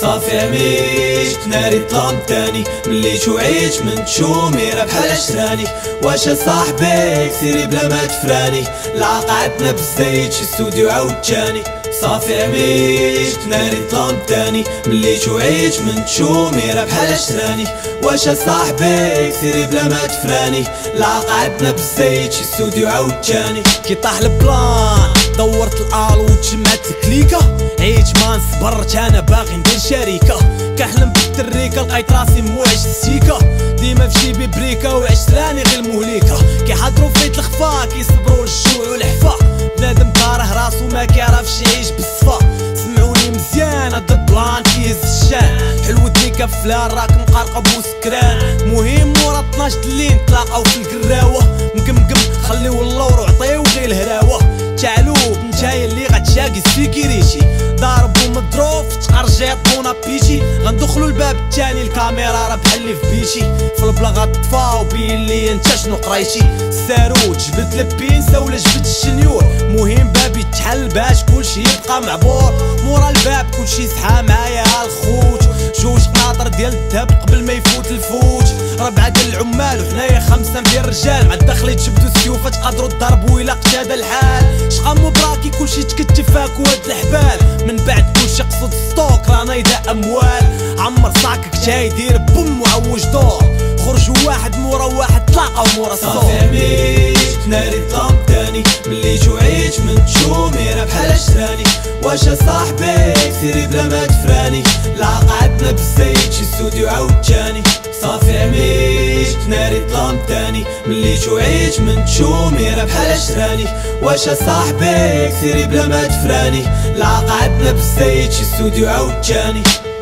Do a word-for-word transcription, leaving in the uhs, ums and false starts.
صافي عميت ناري طلام تاني مليت وعيت من تشوميرة بحال عشراني. واش صاحبي سيري بلا ما تفراني لعقعتنا بالزيت شي ستوديو عاوتاني. صافي عميت ناري طلام تاني مليت وعيت من تشوميرة بحال عشراني. واش صاحبي سيري بلا ما تفراني لعقعتنا بالزيت شي ستوديو عاوتاني. كي طاح البلان دورت الالو وتجمعت الكليكه، عيت ما نصبرت انا باغي ندير شركه. كنحلم بالتريكه لقيت راسي موعش السيكه، ديما في جيبي بريكه وعشراني غير المهلكه. كيحضروا فيت الخفا كيصبروا للجوع والحفا، بنادم كاره راسو ما كيعرفش يعيش بالصفا. سمعوني مزيان هاد البلان كيهز الشان، حلوتني كفلان راك مقرقب وسكران. مهم مورا اثناش الليل نتلاقاو في القراوه، مقمقم خليو اللور وعطيو غير الهراوه. تعلوب نتايا اللي غتشاقي السيكيريتي، ضارب ومضروب تقرجيط بونا بيتي. غندخلو الباب التاني الكاميرا راه بحال اللي في بيتي، في البلا غطفا وبين لي انت شنو قريتي. الساروت جبت لبينسا ولا جبت الشنيور، مهم بابي تحل باش كلشي يبقى معبور. مورا الباب كلشي صحا معايا الخوت، جوج قناطر ديال الذهب قبل ما يفوت الفوت. ربعة ديال العمال وحنايا خمسة ديال الرجال، مع الداخلي تجبدو السيوفة تقدروا تضربوا إلا قتادا الحال. شقا مبراكي كلشي تكتفاك وهاد الحبال، من بعد كلشي قصد ستوك رانا يدا اموال. عمر صاكك جاي دير بوم وعوج دور، خرجوا واحد مورا واحد تلاقاو مورا الصوت. صافي عميت ناري طلام تاني مليت وعيت من تشوميرة بحال عشراني. واش صاحبي سيري بلا ما تفراني لعقعتنا بالزيت شي ستوديو عاوتاني. صافي عميت ناري طلام تاني مليت وعيت من تشوميرة بحال عشراني. واش صاحبي سيري بلا ما تفراني لعقعتنا بالزيت شي ستوديو عاوتاني.